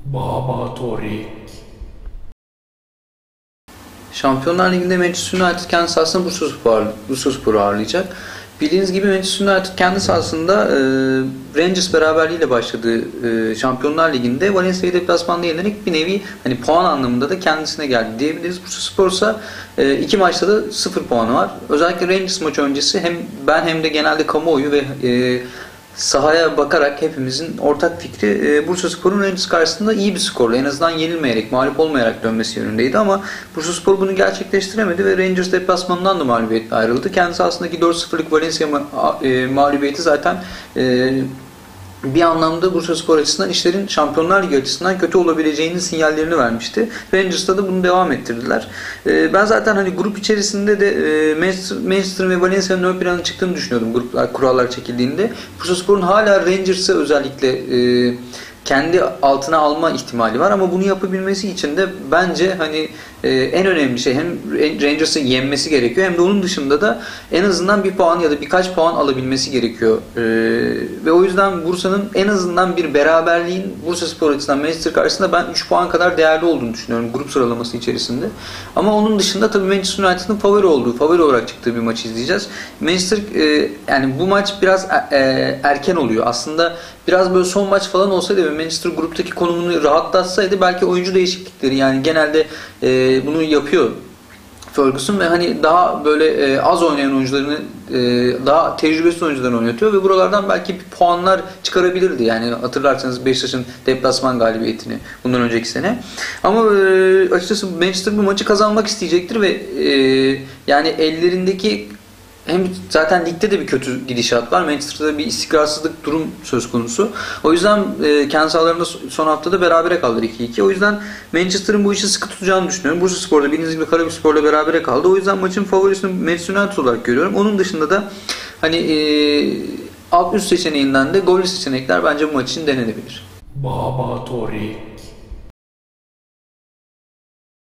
Baba Torik. Şampiyonlar Ligi'nde Manchester United kendi sahasında Bursaspor'u ağırlayacak. Bildiğiniz gibi Manchester United kendi sahasında Rangers beraberliğiyle başladığı Şampiyonlar Ligi'nde Valencia'yı deplasmanda yenerek bir nevi hani puan anlamında da kendisine geldi diyebiliriz. Bursaspor ise iki maçta da 0 puanı var. Özellikle Rangers maçı öncesi hem ben hem de genelde kamuoyu ve sahaya bakarak hepimizin ortak fikri Bursaspor'un Rangers karşısında iyi bir skorla en azından yenilmeyerek, mağlup olmayarak dönmesi yönündeydi ama Bursaspor bunu gerçekleştiremedi ve Rangers deplasmanından da mağlubiyetle ayrıldı. Kendisi aslındaki 4-0'lık Valencia mağlubiyeti zaten bir anlamda Bursaspor açısından işlerin Şampiyonlar Ligi açısından kötü olabileceğinin sinyallerini vermişti. Rangers'ta da bunu devam ettirdiler. Ben zaten hani grup içerisinde de Manchester ve Valencia'nın ön plana çıktığını düşünüyordum kurallar çekildiğinde. Bursaspor'un hala Rangers'ı özellikle kendi altına alma ihtimali var ama bunu yapabilmesi için de bence hani en önemli şey hem Rangers'ı yenmesi gerekiyor hem de onun dışında da en azından bir puan ya da birkaç puan alabilmesi gerekiyor. Ve o yüzden Bursa'nın en azından bir beraberliğin Bursaspor açısından Manchester karşısında ben 3 puan kadar değerli olduğunu düşünüyorum grup sıralaması içerisinde. Ama onun dışında tabii Manchester United'ın favori olarak çıktığı bir maçı izleyeceğiz. Manchester yani bu maç biraz erken oluyor. Aslında biraz böyle son maç falan olsaydı ve Manchester gruptaki konumunu rahatlatsaydı belki oyuncu değişiklikleri yani genelde bunu yapıyor Ferguson ve hani daha böyle az oynayan oyuncularını daha tecrübesiz oyuncularını oynatıyor ve buralardan belki puanlar çıkarabilirdi. Yani hatırlarsanız Beşiktaş'ın deplasman galibiyetini bundan önceki sene. Ama açıkçası Manchester bu maçı kazanmak isteyecektir ve yani ellerindeki hem zaten ligde de bir kötü gidişat var. Manchester'da bir istikrarsızlık durum söz konusu. O yüzden kendi sahalarında son haftada berabere kaldılar 2-2. O yüzden Manchester'ın bu işi sıkı tutacağını düşünüyorum. Bursaspor'da bildiğiniz gibi Karabükspor'la berabere kaldı. O yüzden maçın favorisini Manchester United olarak görüyorum. Onun dışında da hani alt üst seçeneğinden de gollü seçenekler bence bu maç için denenebilir. Baba Torik.